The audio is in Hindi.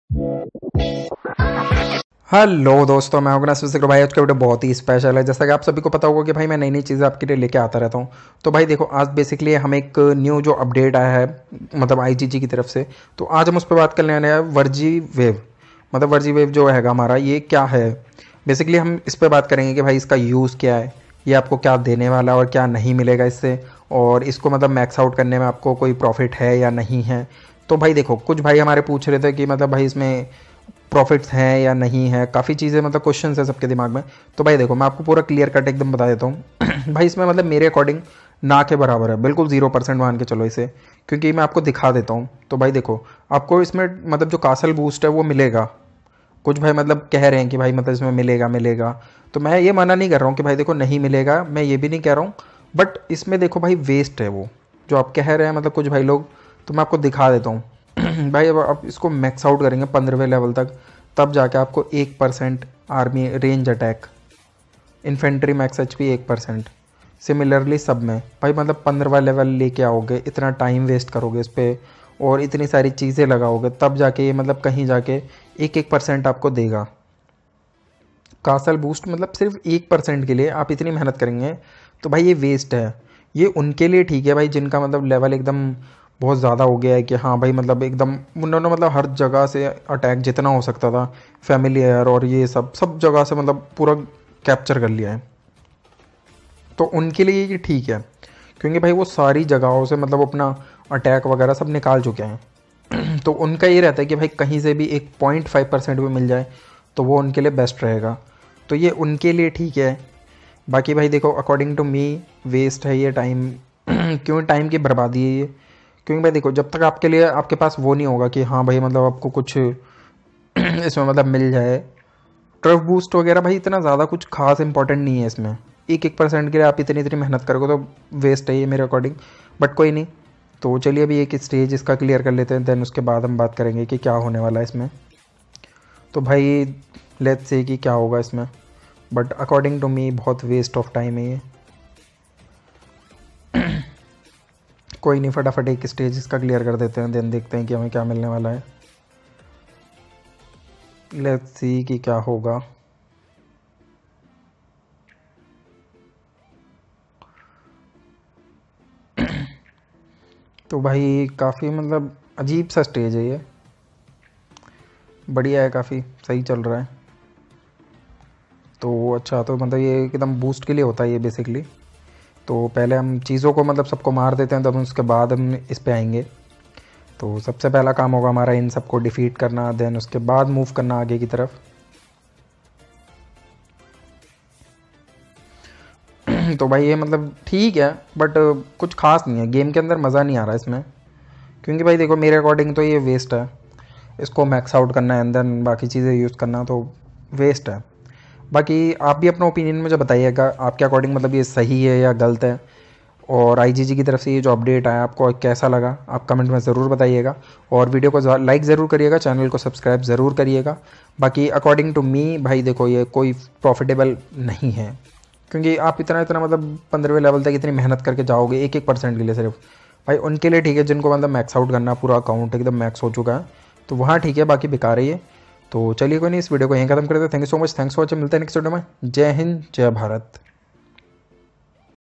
हेलो दोस्तों, मैं अविनाश विश्वकर्मा। भाई आज का वीडियो बहुत ही स्पेशल है। जैसा कि आप सभी को पता होगा कि भाई मैं नई नई चीज़ें आपके लिए लेके आता रहता हूँ। तो भाई देखो, आज बेसिकली हम एक न्यू जो अपडेट आया है मतलब आईजीजी की तरफ से, तो आज हम उस पर बात करने वाले हैं। वर्जी वेव मतलब वर्जी वेव जो हैगा हमारा, ये क्या है। बेसिकली हम इस पर बात करेंगे कि भाई इसका यूज़ क्या है, ये आपको क्या देने वाला है और क्या नहीं मिलेगा इससे, और इसको मतलब मैक्स आउट करने में आपको कोई प्रॉफिट है या नहीं है। तो भाई देखो, कुछ भाई हमारे पूछ रहे थे कि मतलब भाई इसमें प्रॉफिट्स हैं या नहीं है, काफ़ी चीज़ें मतलब क्वेश्चन है सबके दिमाग में। तो भाई देखो, मैं आपको पूरा क्लियर कट एकदम बता देता हूँ। भाई इसमें मतलब मेरे अकॉर्डिंग ना के बराबर है, बिल्कुल 0% मान के चलो इसे, क्योंकि मैं आपको दिखा देता हूँ। तो भाई देखो, आपको इसमें मतलब जो कासल बूस्ट है वो मिलेगा। कुछ भाई मतलब कह रहे हैं कि भाई मतलब इसमें मिलेगा मिलेगा, तो मैं ये मना नहीं कर रहा हूँ कि भाई देखो नहीं मिलेगा, मैं ये भी नहीं कह रहा हूँ। बट इसमें देखो भाई, वेस्ट है वो जो आप कह रहे हैं मतलब कुछ भाई लोग। तो मैं आपको दिखा देता हूँ। भाई अब आप इसको मैक्स आउट करेंगे 15वें लेवल तक, तब जाके आपको 1% army range attack, infantry max HP 1%। Similarly सब में भाई मतलब 15वां लेवल लेके आओगे, इतना टाइम वेस्ट करोगे इस पर और इतनी सारी चीज़ें लगाओगे, तब जाके ये मतलब कहीं जाके 1% आपको देगा। कासल बूस्ट मतलब सिर्फ 1% के लिए आप इतनी मेहनत करेंगे, तो भाई ये वेस्ट है। ये उनके लिए ठीक है भाई जिनका मतलब लेवल एकदम बहुत ज़्यादा हो गया है कि हाँ भाई मतलब एकदम उन्होंने मतलब हर जगह से अटैक जितना हो सकता था, फैमिलियर और ये सब सब जगह से मतलब पूरा कैप्चर कर लिया है। तो उनके लिए ये ठीक है, क्योंकि भाई वो सारी जगहों से मतलब अपना अटैक वगैरह सब निकाल चुके हैं। तो उनका ये रहता है कि भाई कहीं से भी एक 0.5% भी मिल जाए तो वो उनके लिए बेस्ट रहेगा। तो ये उनके लिए ठीक है। बाकी भाई देखो, अकॉर्डिंग टू मी वेस्ट है ये टाइम। क्यों टाइम की बर्बादी है ये, क्योंकि भाई देखो, जब तक आपके लिए आपके पास वो नहीं होगा कि हाँ भाई मतलब आपको कुछ इसमें मतलब मिल जाए। ट्रफ बूस्ट वगैरह भाई इतना ज़्यादा कुछ खास इंपॉर्टेंट नहीं है इसमें। 1% के लिए आप इतनी इतनी मेहनत करोगे तो वेस्ट है ये मेरे अकॉर्डिंग। बट कोई नहीं, तो चलिए अभी एक स्टेज इसका क्लियर कर लेते हैं, देन उसके बाद हम बात करेंगे कि क्या होने वाला है इसमें। तो भाई लेट्स से कि क्या होगा इसमें, बट अकॉर्डिंग टू मी बहुत वेस्ट ऑफ टाइम है ये। कोई नहीं, फटाफट एक स्टेज इसका क्लियर कर देते हैं, देन देखते हैं कि हमें क्या मिलने वाला है। लेट्स सी कि क्या होगा। तो भाई काफ़ी मतलब अजीब सा स्टेज है ये, बढ़िया है, काफ़ी सही चल रहा है। तो अच्छा, तो मतलब ये एकदम बूस्ट के लिए होता है ये बेसिकली। तो पहले हम चीज़ों को मतलब सबको मार देते हैं, तब उसके बाद हम इस पे आएंगे। तो सबसे पहला काम होगा हमारा इन सबको डिफीट करना, देन उसके बाद मूव करना आगे की तरफ। तो भाई ये मतलब ठीक है, बट कुछ खास नहीं है, गेम के अंदर मज़ा नहीं आ रहा इसमें। क्योंकि भाई देखो, मेरे अकॉर्डिंग तो ये वेस्ट है। इसको मैक्स आउट करना है एंड देन बाकी चीज़ें यूज़ करना तो वेस्ट है। बाकी आप भी अपना ओपिनियन मुझे बताइएगा, आपके अकॉर्डिंग मतलब ये सही है या गलत है। और आईजीजी की तरफ से ये जो अपडेट आया आपको कैसा लगा, आप कमेंट में ज़रूर बताइएगा। और वीडियो को लाइक ज़रूर करिएगा, चैनल को सब्सक्राइब ज़रूर करिएगा। बाकी अकॉर्डिंग टू मी भाई देखो, ये कोई प्रॉफिटेबल नहीं है, क्योंकि आप इतना इतना मतलब 15वें लेवल तक इतनी मेहनत करके जाओगे 1% के लिए सिर्फ। भाई उनके लिए ठीक है जिनको मतलब मैक्स आउट करना, पूरा अकाउंट एकदम मैक्स हो चुका है, तो वहाँ ठीक है, बाकी बेकार है ये। तो चलिए कोई नहीं, इस वीडियो को यहीं खत्म करते हैं। Thank you so much, thanks for watching. मिलते हैं नेक्स्ट वीडियो में। जय हिंद, जय भारत।